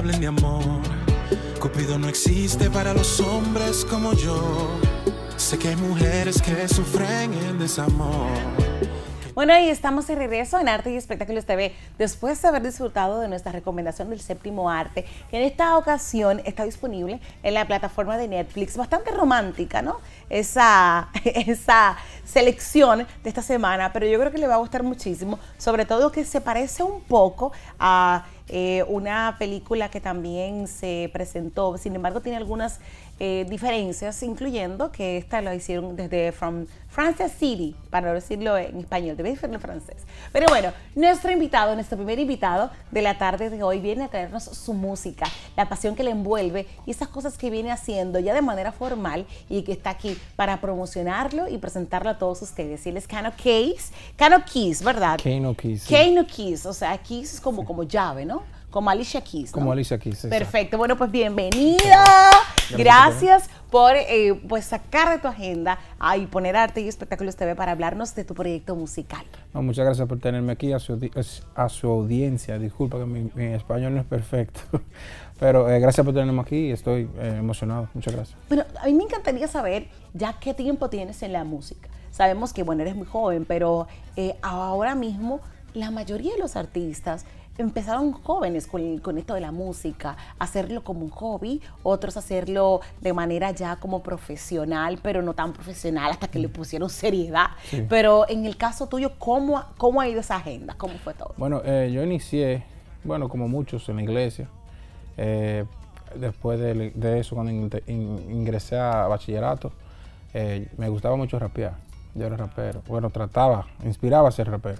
hablen de amor. Cupido no existe para los hombres como yo. Sé que hay mujeres que sufren el desamor. Bueno, y estamos de regreso en Arte y Espectáculos TV, después de haber disfrutado de nuestra recomendación del séptimo arte, que en esta ocasión está disponible en la plataforma de Netflix. Bastante romántica, ¿no? Esa selección de esta semana, pero yo creo que le va a gustar muchísimo, sobre todo que se parece un poco a una película que también se presentó, sin embargo tiene algunas diferencias, incluyendo que esta lo hicieron desde From Francis City, para no decirlo en español, debe decirlo en francés. Pero bueno, nuestro primer invitado de la tarde de hoy viene a traernos su música, la pasión que le envuelve y esas cosas que viene haciendo ya de manera formal y que está aquí para promocionarlo y presentarlo a todos ustedes. Y él es Kano Keys, ¿verdad? Kano Keys. Sí. Kano Keys, o sea, Keys es como llave, ¿no? Como Alicia Keys, ¿no? Como Alicia Keys. Perfecto. Exacto. Bueno, pues bienvenido. Gracias por pues sacar de tu agenda y poner Arte y Espectáculos TV para hablarnos de tu proyecto musical. No, muchas gracias por tenerme aquí, a su audiencia. Disculpa que mi español no es perfecto, pero gracias por tenerme aquí y estoy emocionado. Muchas gracias. Bueno, a mí me encantaría saber ya qué tiempo tienes en la música. Sabemos que, bueno, eres muy joven, pero ahora mismo la mayoría de los artistas empezaron jóvenes con esto de la música, hacerlo como un hobby, otros hacerlo de manera ya como profesional, pero no tan profesional hasta que le pusieron seriedad. Sí. Pero en el caso tuyo, ¿cómo ha ido esa agenda? ¿Cómo fue todo? Bueno, yo inicié, bueno, como muchos en la iglesia. Después de eso, cuando ingresé a bachillerato, me gustaba mucho rapear. Yo era rapero. Bueno, inspiraba a ser rapero.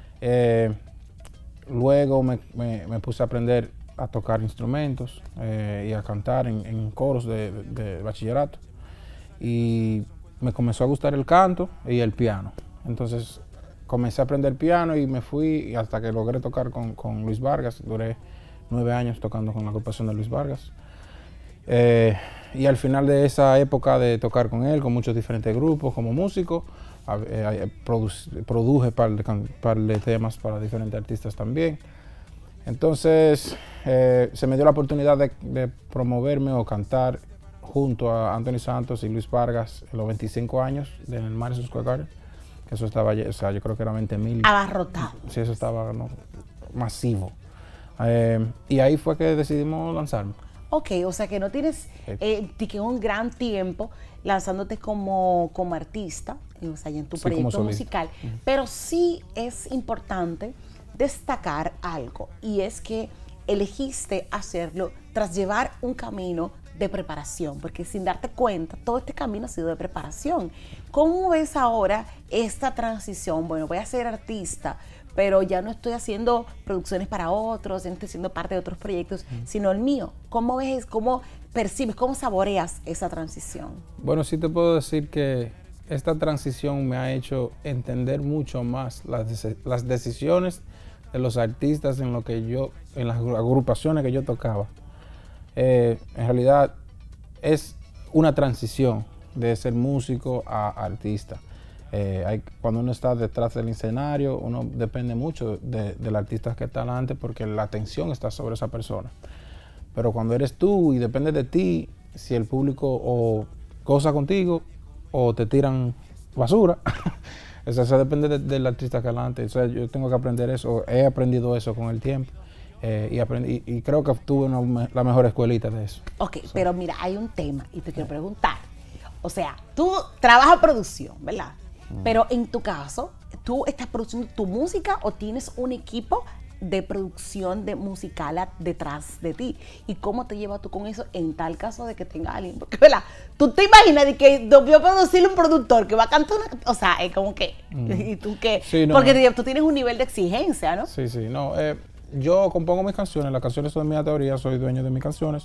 Luego me puse a aprender a tocar instrumentos y a cantar en coros de bachillerato. Y me comenzó a gustar el canto y el piano. Entonces comencé a aprender piano y me fui hasta que logré tocar con Luis Vargas. Duré 9 años tocando con la agrupación de Luis Vargas. Y al final de esa época de tocar con él, con muchos diferentes grupos como músico, produje par de temas para diferentes artistas también. Entonces se me dio la oportunidad de promoverme o cantar junto a Anthony Santos y Luis Vargas en los 25 años del Madison Square Garden. Que eso estaba, o sea, yo creo que eran 20,000. Abarrotado. Sí, eso estaba masivo. Y ahí fue que decidimos lanzarme. Ok, o sea que no tienes un gran tiempo lanzándote como artista, o sea, en tu proyecto musical, pero sí es importante destacar algo, y es que elegiste hacerlo tras llevar un camino de preparación, porque sin darte cuenta, todo este camino ha sido de preparación. ¿Cómo ves ahora esta transición? Bueno, voy a ser artista, pero ya no estoy haciendo producciones para otros, ya no estoy siendo parte de otros proyectos, sino el mío. ¿Cómo ves, cómo percibes, cómo saboreas esa transición? Bueno, sí te puedo decir que esta transición me ha hecho entender mucho más las decisiones de los artistas en las agrupaciones que yo tocaba. En realidad es una transición de ser músico a artista. Cuando uno está detrás del escenario, uno depende mucho del artista que está delante porque la atención está sobre esa persona. Pero cuando eres tú y depende de ti, si el público o goza contigo o te tiran basura, eso depende del artista que adelante. O sea, yo tengo que aprender eso, he aprendido eso con el tiempo. Y creo que tuve la mejor escuelita de eso. Ok, pero mira, hay un tema y te quiero preguntar. O sea, tú trabajas producción, ¿verdad? Pero en tu caso, ¿tú estás produciendo tu música o tienes un equipo de producción de musical detrás de ti? ¿Y cómo te llevas tú con eso en tal caso de que tenga alguien? Porque, ¿verdad? Tú te imaginas de que yo producirle un productor que va a cantar una... O sea, es como que... ¿Y tú qué? Sí, no, porque tú tienes un nivel de exigencia, ¿no? Sí, sí, no. Yo compongo mis canciones, las canciones son de mi teoría, soy dueño de mis canciones.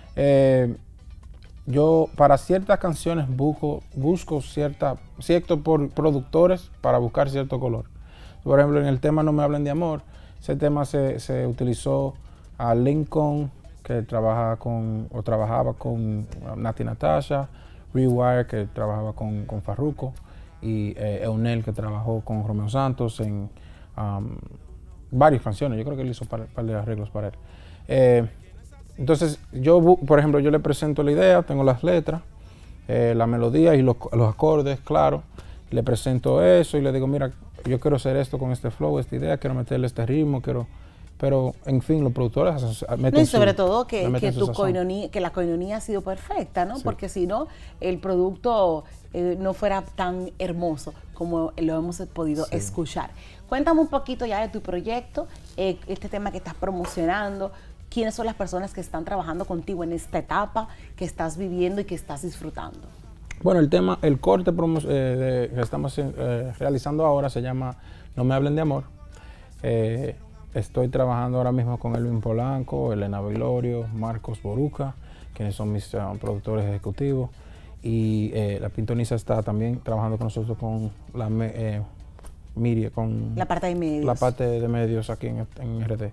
Yo para ciertas canciones busco ciertos productores para buscar cierto color. Por ejemplo, en el tema No me hablen de amor, ese tema se utilizó a Lincoln, que trabajaba con Nati Natasha, Rewire, que trabajaba con Farruko, y Eunel, que trabajó con Romeo Santos en varias canciones. Yo creo que él hizo un par de arreglos para él. Entonces, por ejemplo, yo le presento la idea, tengo las letras, la melodía y los acordes, claro. Le presento eso y le digo, mira, yo quiero hacer esto con este flow, esta idea, quiero meterle este ritmo, pero en fin, los productores meten y sobre todo que la coinonía ha sido perfecta, ¿no? Sí. Porque si no, el producto no fuera tan hermoso como lo hemos podido escuchar. Cuéntame un poquito ya de tu proyecto, este tema que estás promocionando. ¿Quiénes son las personas que están trabajando contigo en esta etapa que estás viviendo y que estás disfrutando? Bueno, el corte que estamos realizando ahora se llama No me hablen de amor. Estoy trabajando ahora mismo con Elvin Polanco, Elena Vilorio, Marcos Boruca, quienes son mis productores ejecutivos. Y la Pintoniza está también trabajando con nosotros con la Miria, con la parte de medios. La parte de medios aquí en RD.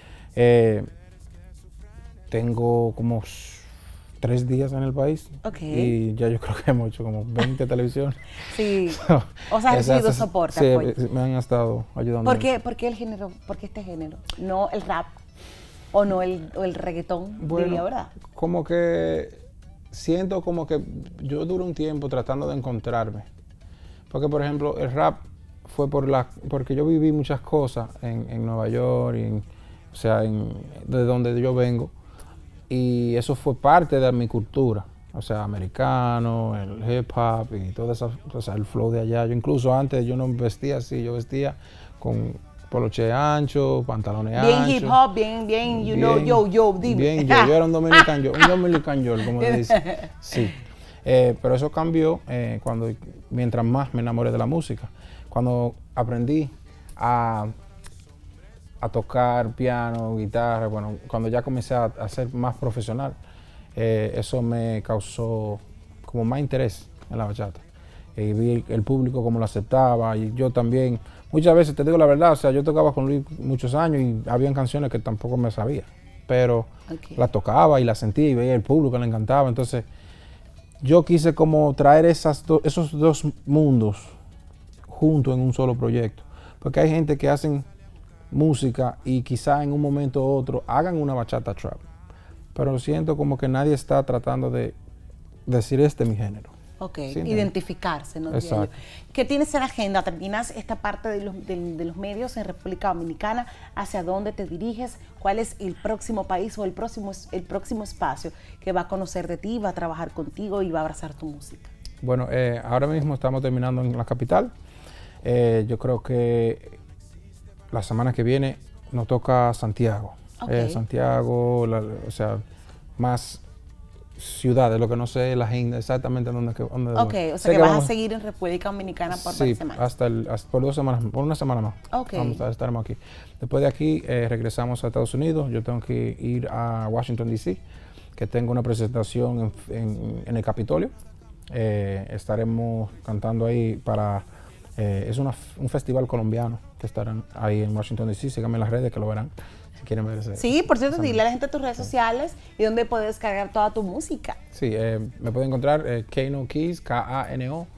Tengo como 3 días en el país. Y ya yo creo que hemos hecho como 20 televisiones. Sí. O sea, has recibido soporte. Sí, apoyo. Me han estado ayudando. ¿Por qué el género? ¿Por qué este género? ¿No el rap? ¿O no el reggaetón? Bueno, diría, ¿verdad? Como que siento como que yo duré un tiempo tratando de encontrarme. Porque, por ejemplo, el rap fue porque yo viví muchas cosas en Nueva York, de donde yo vengo. Y eso fue parte de mi cultura, o sea, americano, el hip hop y todo eso, o sea, el flow de allá. Yo incluso antes yo no vestía así, yo vestía con poloche ancho, pantalones anchos. Bien hip hop, bien, dime. Bien, yo era un Dominican York, como le dicen. Sí, pero eso cambió mientras más me enamoré de la música. Cuando aprendí a tocar piano, guitarra, bueno, cuando ya comencé a ser más profesional, eso me causó como más interés en la bachata. Y vi el público cómo lo aceptaba y yo también, muchas veces te digo la verdad, o sea, yo tocaba con Luis muchos años y habían canciones que tampoco me sabía, pero las tocaba y las sentía y veía el público, le encantaba. Entonces, yo quise como traer esos dos mundos juntos en un solo proyecto, porque hay gente que hacen música y quizá en un momento u otro hagan una bachata trap, pero siento como que nadie está tratando de decir este es mi género. ¿Sí? Identificarse, ¿no? Exacto. ¿Qué tienes en agenda? ¿Terminas esta parte de los medios en República Dominicana? ¿Hacia dónde te diriges? ¿Cuál es el próximo país o el próximo espacio que va a conocer de ti, va a trabajar contigo y va a abrazar tu música? Bueno, ahora mismo estamos terminando en la capital. Yo creo que la semana que viene nos toca Santiago. Santiago, o sea, más ciudades, lo que no sé la agenda exactamente dónde o sea que vas a seguir en República Dominicana por varias semanas. Por 2 semanas, por una semana más. Estaremos aquí. Después de aquí regresamos a Estados Unidos. Yo tengo que ir a Washington, D.C., que tengo una presentación en el Capitolio. Estaremos cantando ahí es un festival colombiano que estarán ahí en Washington D.C. Síganme en las redes que lo verán si quieren ver ese. Sí, por cierto, dile a la gente tus redes sociales y donde puedes descargar toda tu música. Sí, me pueden encontrar Kano Keys, Kano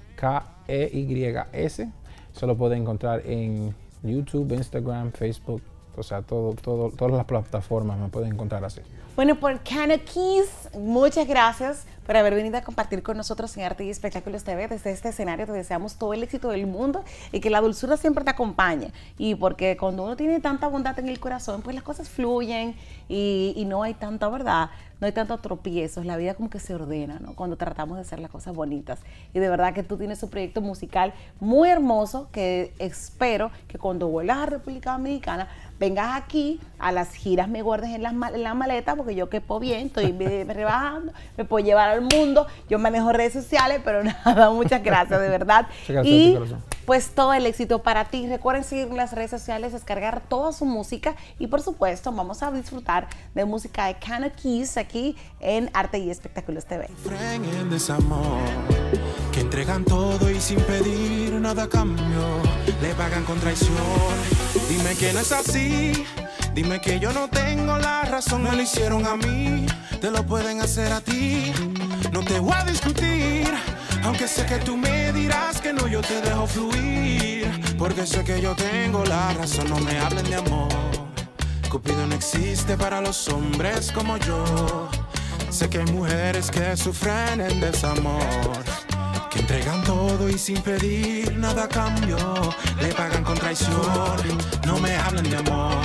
Keys. Se lo pueden encontrar en YouTube, Instagram, Facebook, o sea, todas las plataformas me pueden encontrar así. Bueno, por Kano Keys, muchas gracias por haber venido a compartir con nosotros en Arte y Espectáculos TV. Desde este escenario te deseamos todo el éxito del mundo y que la dulzura siempre te acompañe. Y porque cuando uno tiene tanta bondad en el corazón, pues las cosas fluyen y no hay tanta verdad, no hay tantos tropiezos. La vida como que se ordena, ¿no? Cuando tratamos de hacer las cosas bonitas. Y de verdad que tú tienes un proyecto musical muy hermoso que espero que cuando vuelvas a República Dominicana vengas aquí a las giras, me guardes en la maleta, porque yo quepo bien, estoy rebajando, me puedo llevar al mundo, yo manejo redes sociales, pero nada, muchas gracias, de verdad. Y pues todo el éxito para ti. Recuerden seguir en las redes sociales, descargar toda su música y por supuesto vamos a disfrutar de música de Kano Keys aquí en Arte y Espectáculos TV. En desamor, que entregan todo y sin pedir nada a cambio, le pagan con traición. Dime que no es así, dime que yo no tengo la razón. Me lo hicieron a mí, te lo pueden hacer a ti. No te voy a discutir, aunque sé que tú me dirás que no, yo te dejo fluir, porque sé que yo tengo la razón. No me hablen de amor, Cupido no existe para los hombres como yo. Sé que hay mujeres que sufren en desamor, que entregan todo y sin pedir nada a cambio, le pagan con traición, no me hablen de amor.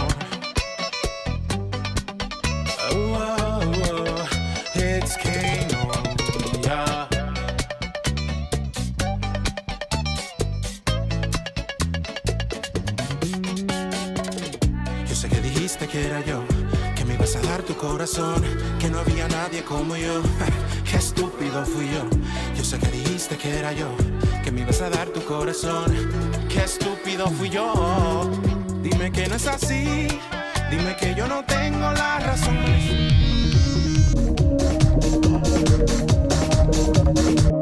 Oh, oh, oh, it's Kano, yeah. Yo sé que dijiste que era yo, que me ibas a dar tu corazón, que no había nadie como yo. Qué estúpido fui yo. Yo sé que dijiste que era yo, que me ibas a dar tu corazón. Qué estúpido fui yo. Dime que no es así, dime que yo no tengo la razón.